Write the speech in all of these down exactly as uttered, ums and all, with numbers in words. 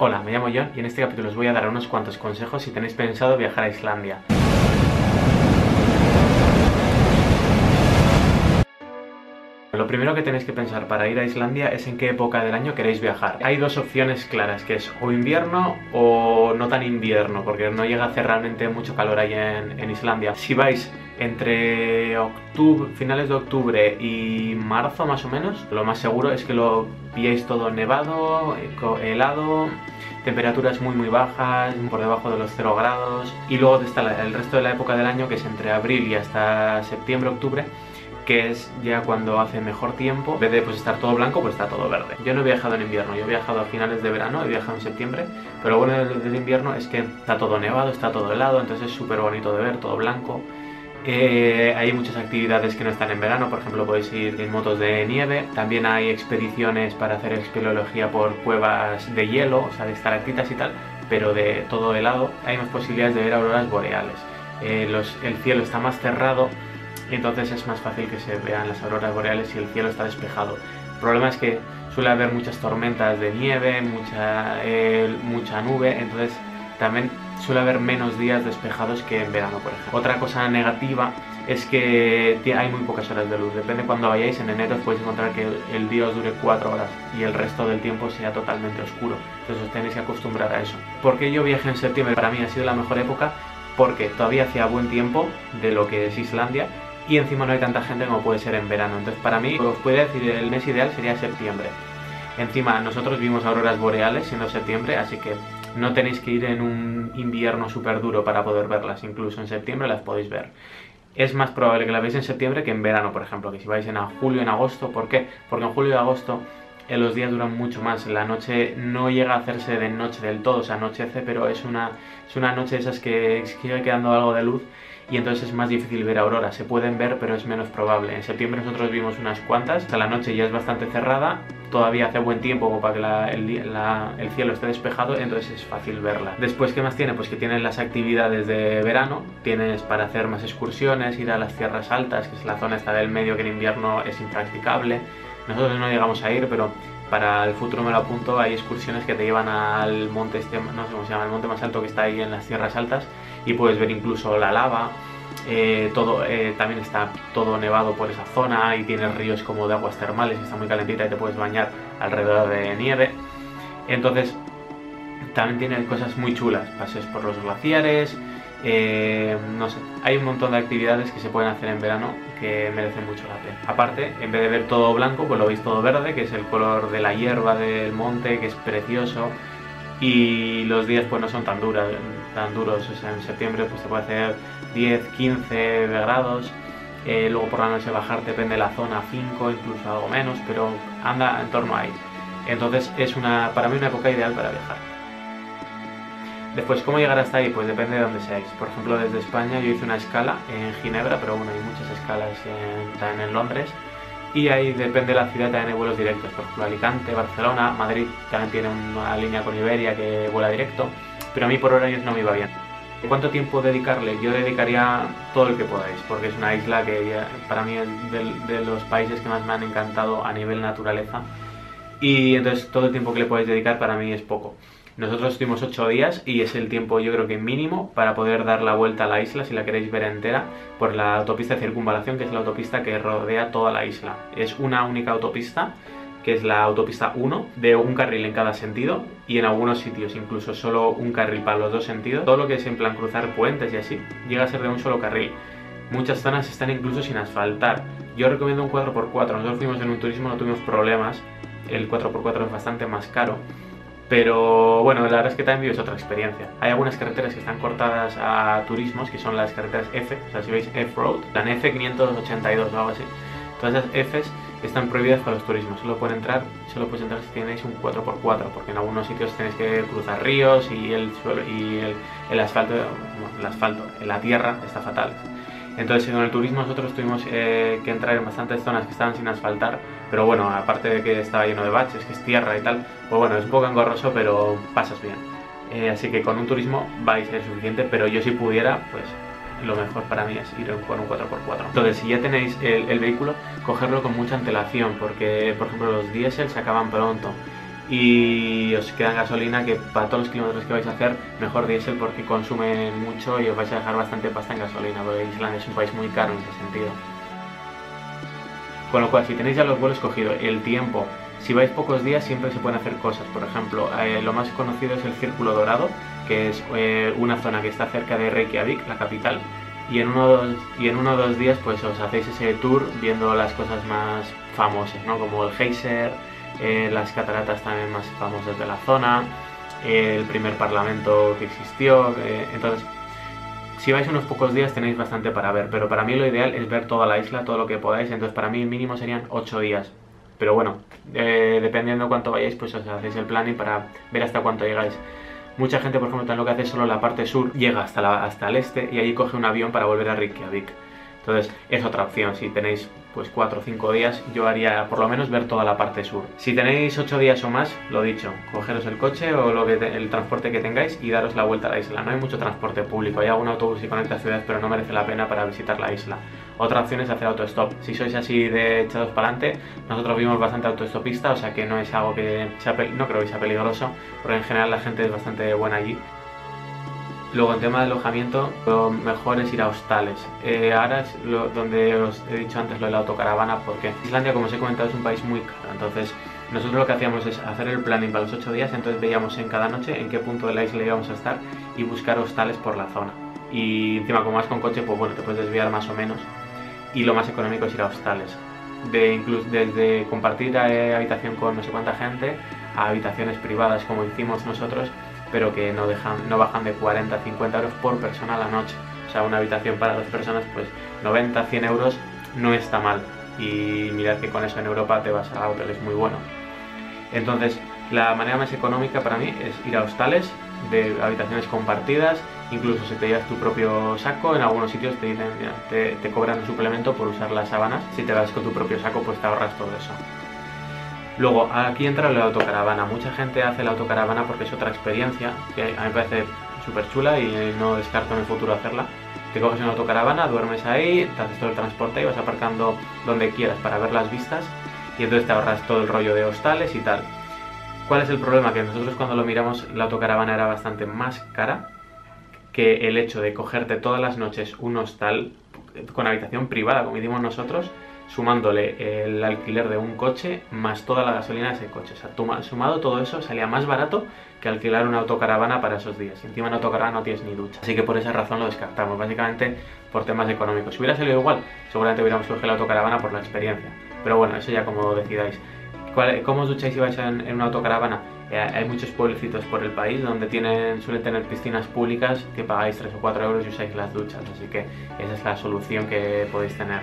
Hola, me llamo John y en este capítulo os voy a dar unos cuantos consejos si tenéis pensado viajar a Islandia. Lo primero que tenéis que pensar para ir a Islandia es en qué época del año queréis viajar. Hay dos opciones claras, que es o invierno o no tan invierno, porque no llega a hacer realmente mucho calor ahí en, en Islandia. Si vais entre octubre, finales de octubre y marzo más o menos, lo más seguro es que lo pilléis todo nevado, helado, temperaturas muy muy bajas, por debajo de los cero grados, y luego está el resto de la época del año, que es entre abril y hasta septiembre, octubre, que es ya cuando hace mejor tiempo. En vez de pues estar todo blanco, pues está todo verde. Yo no he viajado en invierno, yo he viajado a finales de verano, he viajado en septiembre, pero lo bueno del, del invierno es que está todo nevado, está todo helado, entonces es súper bonito de ver, todo blanco. Eh, hay muchas actividades que no están en verano, por ejemplo podéis ir en motos de nieve, también hay expediciones para hacer espeleología por cuevas de hielo, o sea de estalactitas y tal, pero de todo helado. Hay más posibilidades de ver auroras boreales. Eh, los, el cielo está más cerrado, entonces es más fácil que se vean las auroras boreales si el cielo está despejado. El problema es que suele haber muchas tormentas de nieve, mucha, eh, mucha nube, entonces también suele haber menos días despejados que en verano, por ejemplo. Otra cosa negativa es que hay muy pocas horas de luz. Depende de cuando vayáis, en enero os podéis encontrar que el día os dure cuatro horas y el resto del tiempo sea totalmente oscuro. Entonces os tenéis que acostumbrar a eso. ¿Por qué yo viajé en septiembre? Para mí ha sido la mejor época porque todavía hacía buen tiempo de lo que es Islandia, y encima no hay tanta gente como puede ser en verano. Entonces para mí, os podría decir, el mes ideal sería septiembre. Encima nosotros vimos auroras boreales siendo septiembre, así que no tenéis que ir en un invierno súper duro para poder verlas. Incluso en septiembre las podéis ver. Es más probable que la veáis en septiembre que en verano, por ejemplo, que si vais en julio, en agosto. ¿Por qué? Porque en julio y agosto eh, los días duran mucho más. La noche no llega a hacerse de noche del todo, o sea, anochece, pero es una, es una noche de esas que sigue quedando algo de luz, y entonces es más difícil ver auroras. Se pueden ver, pero es menos probable. En septiembre nosotros vimos unas cuantas, hasta la noche ya es bastante cerrada, todavía hace buen tiempo como para que la, el, la, el cielo esté despejado, entonces es fácil verla. Después, ¿qué más tiene? Pues que tienes las actividades de verano, tienes para hacer más excursiones, ir a las tierras altas, que es la zona esta del medio que en invierno es impracticable. Nosotros no llegamos a ir, pero para el futuro me lo apunto. Hay excursiones que te llevan al monte este, no sé cómo se llama, el monte más alto que está ahí en las tierras altas, y puedes ver incluso la lava. Eh, todo, eh, también está todo nevado por esa zona y tienes ríos como de aguas termales, y está muy calentita y te puedes bañar alrededor de nieve. Entonces también tiene cosas muy chulas, paseos por los glaciares, eh, no sé, hay un montón de actividades que se pueden hacer en verano que merecen mucho la pena. Aparte, en vez de ver todo blanco, pues lo veis todo verde, que es el color de la hierba del monte, que es precioso. Y los días pues no son tan, duras, tan duros, o sea, en septiembre pues te puede hacer diez, quince grados, eh, luego por la noche bajar, depende de la zona, cinco, incluso algo menos, pero anda en torno a ahí. Entonces es una, para mí una época ideal para viajar. Después, ¿cómo llegar hasta ahí? Pues depende de dónde seáis. Por ejemplo, desde España yo hice una escala en Ginebra, pero bueno, hay muchas escalas en, también en Londres. Y ahí depende de la ciudad, también hay vuelos directos. Por ejemplo, Alicante, Barcelona, Madrid también tiene una línea con Iberia que vuela directo. Pero a mí por horarios no me iba bien. ¿Cuánto tiempo dedicarle? Yo dedicaría todo el que podáis, porque es una isla que ya, para mí es de, de los países que más me han encantado a nivel naturaleza. Y entonces todo el tiempo que le podéis dedicar para mí es poco. Nosotros estuvimos ocho días y es el tiempo, yo creo que mínimo, para poder dar la vuelta a la isla, si la queréis ver entera, por la autopista de circunvalación, que es la autopista que rodea toda la isla. Es una única autopista, que es la autopista uno, de un carril en cada sentido, y en algunos sitios incluso solo un carril para los dos sentidos. Todo lo que es en plan cruzar puentes y así, llega a ser de un solo carril. Muchas zonas están incluso sin asfaltar. Yo recomiendo un cuatro por cuatro, nosotros fuimos en un turismo, no tuvimos problemas, el cuatro por cuatro es bastante más caro. Pero bueno, la verdad es que también vives otra experiencia. Hay algunas carreteras que están cortadas a turismos, que son las carreteras F, o sea, si veis F-Road, la F quinientos ochenta y dos o algo así. Todas esas Fs están prohibidas para los turismos, solo pueden entrar, solo puedes entrar si tenéis un cuatro por cuatro, porque en algunos sitios tenéis que cruzar ríos y el suelo y el, el asfalto, bueno, el asfalto, la tierra está fatal. Entonces con el turismo nosotros tuvimos eh, que entrar en bastantes zonas que estaban sin asfaltar, pero bueno, aparte de que estaba lleno de baches, que es tierra y tal, pues bueno, es un poco engorroso, pero pasas bien. Eh, así que con un turismo vais a ser suficiente, pero yo si pudiera, pues lo mejor para mí es ir con un cuatro por cuatro. Entonces, si ya tenéis el, el vehículo, cogerlo con mucha antelación, porque por ejemplo los diésel se acaban pronto y os queda gasolina que para todos los kilómetros que vais a hacer, mejor diésel porque consume mucho y os vais a dejar bastante pasta en gasolina, porque Islandia es un país muy caro en ese sentido. Con lo cual, si tenéis ya los vuelos cogidos, el tiempo, si vais pocos días siempre se pueden hacer cosas. Por ejemplo, eh, lo más conocido es el Círculo Dorado, que es eh, una zona que está cerca de Reykjavik, la capital, y en uno y en uno o dos días pues os hacéis ese tour viendo las cosas más famosas, ¿no? Como el geyser, eh, las cataratas también más famosas de la zona, eh, el primer parlamento que existió, eh, entonces si vais unos pocos días tenéis bastante para ver, pero para mí lo ideal es ver toda la isla, todo lo que podáis, entonces para mí mínimo serían ocho días. Pero bueno, eh, dependiendo de cuánto vayáis, pues os hacéis el planning para ver hasta cuánto llegáis. Mucha gente, por ejemplo, también lo que hace es solo la parte sur, llega hasta, la, hasta el este y ahí coge un avión para volver a Reykjavik. Entonces es otra opción, si tenéis pues cuatro o cinco días, yo haría por lo menos ver toda la parte sur. Si tenéis ocho días o más, lo dicho, cogeros el coche o lo que te, el transporte que tengáis y daros la vuelta a la isla. No hay mucho transporte público, hay algún autobús que conecta a ciudades, pero no merece la pena para visitar la isla. Otra opción es hacer autostop. Si sois así de echados para adelante, nosotros vimos bastante autostopista, o sea que no es algo que sea, no creo que sea peligroso, porque en general la gente es bastante buena allí. Luego, en tema de alojamiento, lo mejor es ir a hostales. Eh, ahora es lo, donde os he dicho antes lo de la autocaravana, porque Islandia, como os he comentado, es un país muy caro. Entonces, nosotros lo que hacíamos es hacer el planning para los ocho días, entonces veíamos en cada noche en qué punto de la isla íbamos a estar y buscar hostales por la zona. Y encima, como vas con coche, pues bueno, te puedes desviar más o menos. Y lo más económico es ir a hostales. De incluso desde compartir eh, habitación con no sé cuánta gente a habitaciones privadas, como hicimos nosotros, pero que no, dejan, no bajan de cuarenta a cincuenta euros por persona a la noche. O sea, una habitación para dos personas, pues noventa a cien euros no está mal. Y mirad que con eso en Europa te vas a hoteles muy buenos. Entonces, la manera más económica para mí es ir a hostales de habitaciones compartidas, incluso si te llevas tu propio saco, en algunos sitios te dicen, mira, te, te cobran un suplemento por usar las sábanas. Si te vas con tu propio saco, pues te ahorras todo eso. Luego, aquí entra la autocaravana. Mucha gente hace la autocaravana porque es otra experiencia, que a mí me parece súper chula y no descarto en el futuro hacerla. Te coges una autocaravana, duermes ahí, te haces todo el transporte y vas aparcando donde quieras para ver las vistas y entonces te ahorras todo el rollo de hostales y tal. ¿Cuál es el problema? Que nosotros cuando lo miramos la autocaravana era bastante más cara que el hecho de cogerte todas las noches un hostal con habitación privada, como hicimos nosotros, sumándole el alquiler de un coche más toda la gasolina de ese coche. O sea, sumado todo eso salía más barato que alquilar una autocaravana para esos días. Y encima en autocaravana no tienes ni ducha. Así que por esa razón lo descartamos, básicamente por temas económicos. Si hubiera salido igual, seguramente hubiéramos cogido la autocaravana por la experiencia. Pero bueno, eso ya como decidáis. ¿Cómo os ducháis si vais en, en una autocaravana? Eh, hay muchos pueblecitos por el país donde tienen, suelen tener piscinas públicas que pagáis tres o cuatro euros y usáis las duchas. Así que esa es la solución que podéis tener.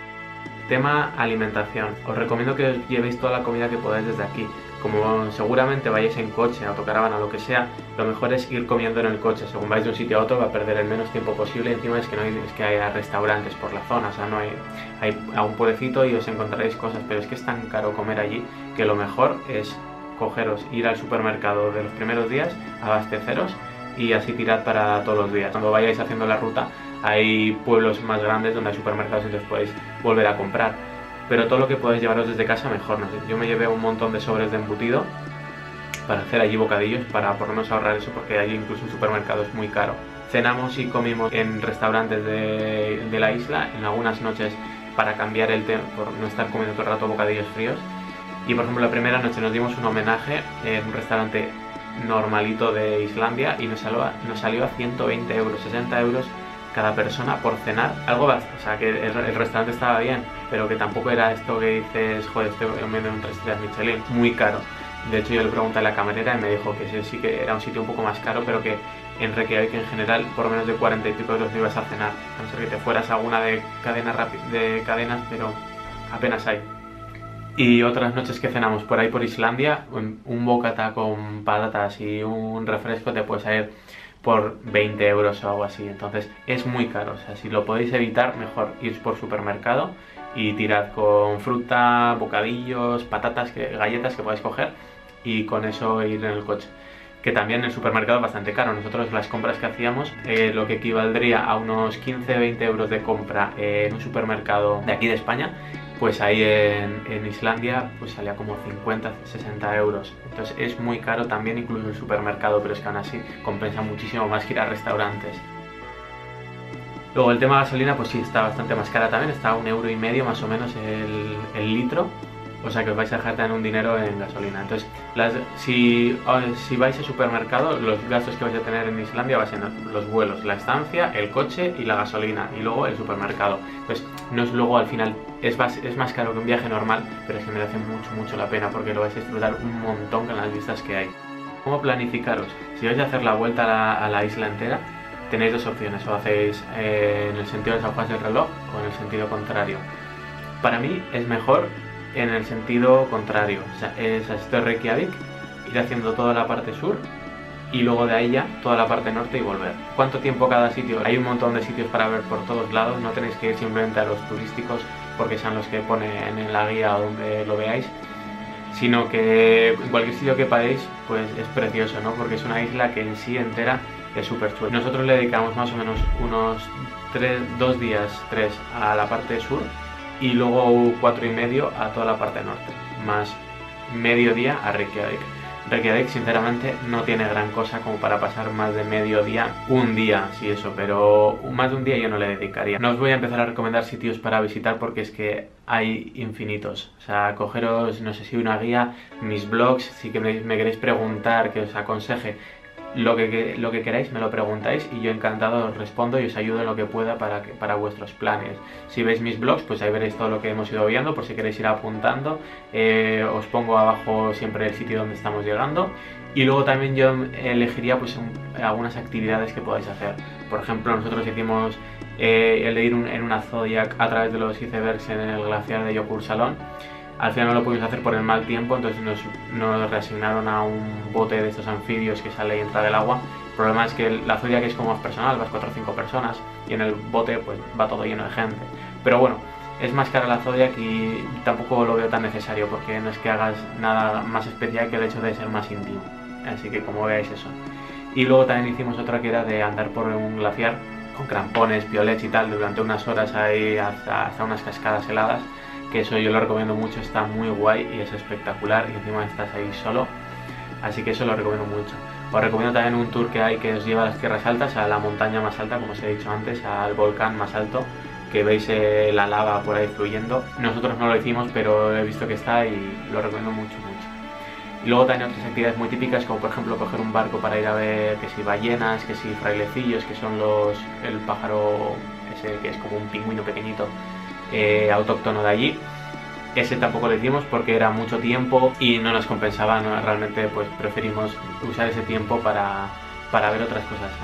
Tema alimentación. Os recomiendo que os llevéis toda la comida que podáis desde aquí. Como seguramente vayáis en coche, autocaravana o lo que sea, lo mejor es ir comiendo en el coche. Según vais de un sitio a otro va a perder el menos tiempo posible y encima es que no hay, es que haya restaurantes por la zona, o sea, no hay, hay a un pueblecito y os encontraréis cosas, pero es que es tan caro comer allí que lo mejor es cogeros, ir al supermercado de los primeros días, abasteceros y así tirad para todos los días. Cuando vayáis haciendo la ruta hay pueblos más grandes donde hay supermercados, entonces podéis volver a comprar. Pero todo lo que podáis llevaros desde casa mejor, no sé. Yo me llevé un montón de sobres de embutido para hacer allí bocadillos, para por lo menos ahorrar eso, porque allí incluso un supermercado es muy caro. Cenamos y comimos en restaurantes de, de la isla, en algunas noches para cambiar el tema, por no estar comiendo todo el rato bocadillos fríos. Y por ejemplo la primera noche nos dimos un homenaje en un restaurante normalito de Islandia y nos salió, nos salió a ciento veinte euros, sesenta euros cada persona por cenar, algo bastante, o sea que el, el restaurante estaba bien, pero que tampoco era esto que dices, joder, estoy comiendo un tres estrellas Michelin, muy caro. De hecho yo le pregunté a la camarera y me dijo que sí, sí que era un sitio un poco más caro, pero que en Reykjavik en general por menos de cuarenta y pico euros no ibas a cenar, a no ser que te fueras a alguna de, cadena de cadenas, pero apenas hay. Y otras noches que cenamos por ahí por Islandia, un, un bocata con patatas y un refresco te puede salir por veinte euros o algo así, entonces es muy caro. O sea, si lo podéis evitar, mejor ir por supermercado y tirad con fruta, bocadillos, patatas, que, galletas que podáis coger y con eso ir en el coche. Que también el supermercado es bastante caro. Nosotros las compras que hacíamos, eh, lo que equivaldría a unos quince a veinte euros de compra eh, en un supermercado de aquí de España, pues ahí en, en Islandia pues salía como cincuenta, sesenta euros. Entonces es muy caro también, incluso el supermercado, pero es que aún así compensa muchísimo más que ir a restaurantes. Luego el tema de gasolina pues sí está bastante más cara también, está a un euro y medio más o menos el, el litro. O sea que os vais a dejar también un dinero en gasolina. Entonces, las, si, si vais al supermercado, los gastos que vais a tener en Islandia van a ser los vuelos, la estancia, el coche y la gasolina. Y luego el supermercado. Pues no es luego al final, es más, es más caro que un viaje normal, pero es que merece mucho, mucho la pena porque lo vais a disfrutar un montón con las vistas que hay. ¿Cómo planificaros? Si vais a hacer la vuelta a la, a la isla entera, tenéis dos opciones. O hacéis eh, en el sentido de las agujas del reloj o en el sentido contrario. Para mí es mejor en el sentido contrario, o sea, es esto es Reykjavik, ir haciendo toda la parte sur y luego de ahí ya toda la parte norte y volver. ¿Cuánto tiempo cada sitio? Hay un montón de sitios para ver por todos lados, no tenéis que ir simplemente a los turísticos porque sean los que ponen en la guía o donde lo veáis, sino que en cualquier sitio que paréis pues es precioso, ¿no? Porque es una isla que en sí entera es súper chula. Nosotros le dedicamos más o menos unos tres, dos días, tres a la parte sur y luego cuatro y medio a toda la parte norte, más medio día a Reykjavik. Reykjavik sinceramente no tiene gran cosa como para pasar más de medio día, un día, sí eso, pero más de un día yo no le dedicaría. No os voy a empezar a recomendar sitios para visitar porque es que hay infinitos. O sea, cogeros, no sé si una guía, mis blogs, si que me, me queréis preguntar, que os aconseje, Lo que, lo que queráis me lo preguntáis y yo encantado os respondo y os ayudo en lo que pueda para, que, para vuestros planes. Si veis mis blogs, pues ahí veréis todo lo que hemos ido viendo, por si queréis ir apuntando. Eh, os pongo abajo siempre el sitio donde estamos llegando. Y luego también yo elegiría pues un, algunas actividades que podáis hacer. Por ejemplo, nosotros hicimos eh, el de ir un, en una Zodiac a través de los icebergs en el glaciar de Jökulsárlón. Al final no lo pudimos hacer por el mal tiempo, entonces nos, nos reasignaron a un bote de estos anfibios que sale y entra del agua. El problema es que la Zodiac es como más personal, vas cuatro o cinco personas y en el bote pues va todo lleno de gente. Pero bueno, es más cara la Zodiac y tampoco lo veo tan necesario porque no es que hagas nada más especial que el hecho de ser más íntimo. Así que como veáis eso. Y luego también hicimos otra que era de andar por un glaciar con crampones, piolets y tal durante unas horas ahí hasta, hasta unas cascadas heladas. Que eso yo lo recomiendo mucho, está muy guay y es espectacular y encima estás ahí solo, así que eso lo recomiendo mucho. Os recomiendo también un tour que hay que os lleva a las tierras altas, a la montaña más alta, como os he dicho antes, al volcán más alto, que veis eh, la lava por ahí fluyendo. Nosotros no lo hicimos, pero he visto que está y lo recomiendo mucho, mucho. Y luego también otras actividades muy típicas, como por ejemplo coger un barco para ir a ver que si ballenas, que si frailecillos, que son los el pájaro ese que es como un pingüino pequeñito, Eh, autóctono de allí. Ese tampoco lo hicimos porque era mucho tiempo y no nos compensaba, ¿no? Realmente pues preferimos usar ese tiempo para, para ver otras cosas.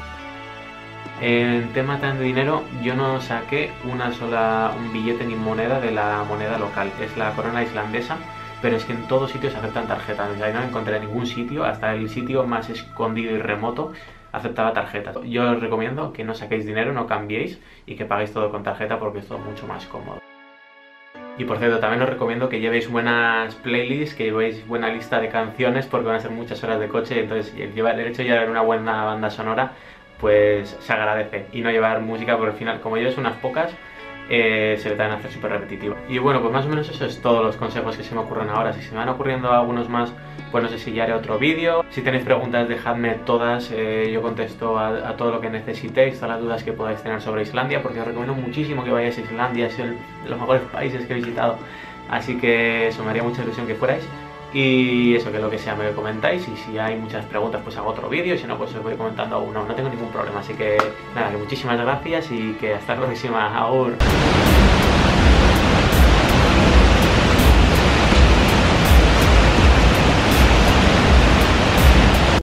En tema tan de dinero, yo no saqué una sola, un billete ni moneda de la moneda local, es la corona islandesa, pero es que en todos sitios aceptan tarjetas, o sea, no encontré ningún sitio, hasta el sitio más escondido y remoto aceptaba tarjetas. Yo os recomiendo que no saquéis dinero, no cambiéis y que paguéis todo con tarjeta porque es todo mucho más cómodo. Y por cierto, también os recomiendo que llevéis buenas playlists, que llevéis buena lista de canciones porque van a ser muchas horas de coche, entonces el hecho de llevar una buena banda sonora pues se agradece y no llevar música porque al final como lleves unas pocas Eh, se le van a hacer súper repetitivo. Y bueno, pues más o menos eso es todos los consejos que se me ocurren ahora. Si se me van ocurriendo algunos más, pues no sé si ya haré otro vídeo. Si tenéis preguntas, dejadme todas, eh, yo contesto a, a todo lo que necesitéis, todas las dudas que podáis tener sobre Islandia, porque os recomiendo muchísimo que vayáis a Islandia, es el, de los mejores países que he visitado, así que eso me haría mucha ilusión que fuerais. Y eso, que lo que sea me comentáis, y si hay muchas preguntas pues hago otro vídeo, y si no pues os voy comentando a uno, no tengo ningún problema. Así que nada, que muchísimas gracias y que hasta la próxima. Agur.